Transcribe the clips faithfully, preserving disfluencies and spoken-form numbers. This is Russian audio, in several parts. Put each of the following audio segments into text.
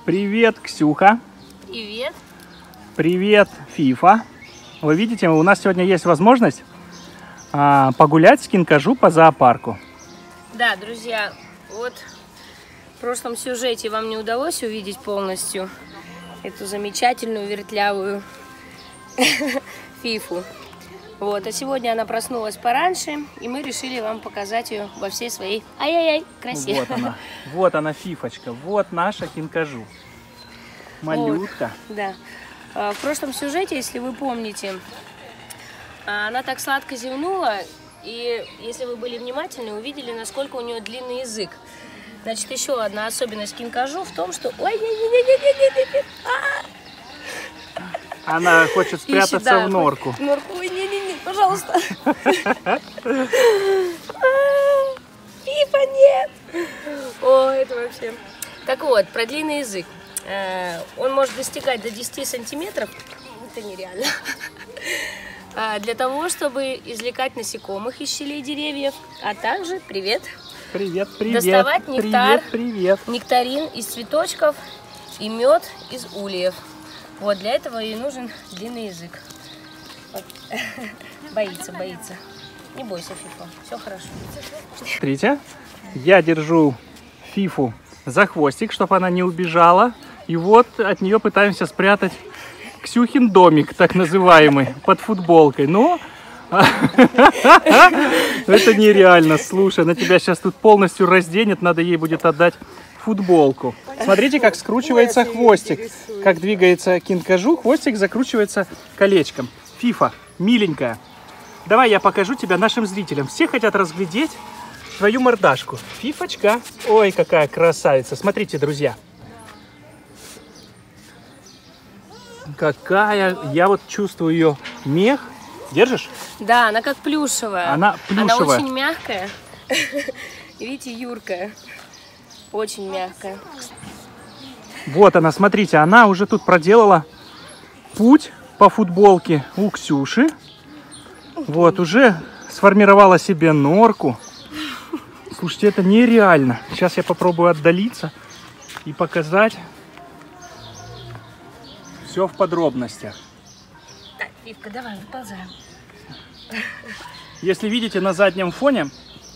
Привет, Ксюха. Привет. Привет, Фифа. Вы видите, у нас сегодня есть возможность а, погулять с Кинкажу по зоопарку. Да, друзья, вот в прошлом сюжете вам не удалось увидеть полностью эту замечательную вертлявую Фифу. Вот, а сегодня она проснулась пораньше, и мы решили вам показать ее во всей своей ай-яй-яй красе. Вот она, вот она, Фифочка, вот наша Кинкажу. Малютка. Вот, да. В прошлом сюжете, если вы помните, она так сладко зевнула, и если вы были внимательны, увидели, насколько у нее длинный язык. Значит, еще одна особенность Кинкажу в том, что... Ой, не, не, не, не, не, не, а! Она хочет спрятаться Ищет, да, в норку. В норку. Ой, не-не-не, пожалуйста. Фифа, нет. О, это вообще... Так вот, про длинный язык. Он может достигать до десяти сантиметров. Это нереально. Для того, чтобы извлекать насекомых из щелей деревьев, а также, привет, Привет, привет. доставать нектар, Привет, привет. нектарин из цветочков и мед из ульев. Вот для этого ей нужен длинный язык. Вот. Боится, боится. Не бойся, Фифа, все хорошо. Смотрите, я держу Фифу за хвостик, чтобы она не убежала. И вот от нее пытаемся спрятать Ксюхин домик, так называемый, под футболкой. Но это нереально. Слушай, она тебя сейчас тут полностью разденет, надо ей будет отдать футболку. Смотрите, как скручивается хвостик. Как двигается Кинкажу, хвостик закручивается колечком. Фифа, миленькая, давай я покажу тебя нашим зрителям. Все хотят разглядеть твою мордашку. Фифочка, ой, какая красавица. Смотрите, друзья. Какая, я вот чувствую ее мех. Держишь? Да, она как плюшевая. Она плюшевая. Она очень мягкая. Видите, юркая. Очень мягкая. Вот она, смотрите, она уже тут проделала путь по футболке у Ксюши. Вот, уже сформировала себе норку. Слушайте, это нереально. Сейчас я попробую отдалиться и показать все в подробностях. Так, Фифка, давай, выползаем. Если видите, на заднем фоне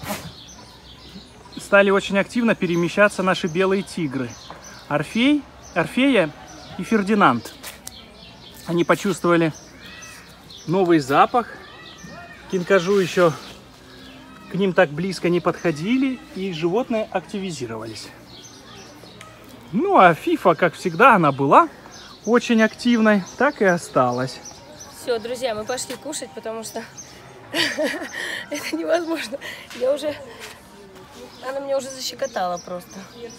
стали очень активно перемещаться наши белые тигры. Орфей, Орфея и Фердинанд. Они почувствовали новый запах. Кинкажу еще к ним так близко не подходили, и животные активизировались. Ну а Фифа, как всегда, она была очень активной, так и осталась. Все, друзья, мы пошли кушать, потому что это невозможно. Я уже... Она меня уже защекотала просто.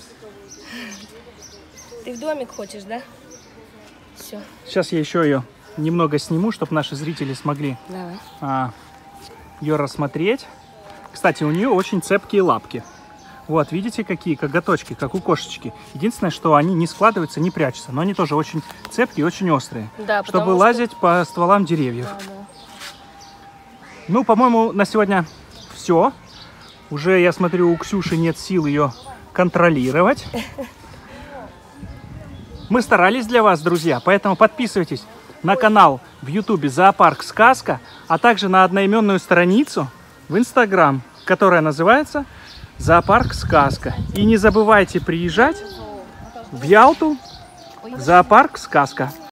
Ты в домик хочешь, да? Все. Сейчас я еще ее немного сниму, чтобы наши зрители смогли а, ее рассмотреть. Кстати, у нее очень цепкие лапки. Вот, видите, какие коготочки, как у кошечки. Единственное, что они не складываются, не прячутся. Но они тоже очень цепкие, очень острые. Да, чтобы что... лазить по стволам деревьев. Да, да. Ну, по-моему, на сегодня все. Уже, я смотрю, у Ксюши нет сил ее контролировать. Мы старались для вас, друзья, поэтому подписывайтесь на канал в ютубе «Зоопарк Сказка», а также на одноименную страницу в Инстаграм, которая называется «Зоопарк Сказка». И не забывайте приезжать в Ялту в «Зоопарк Сказка».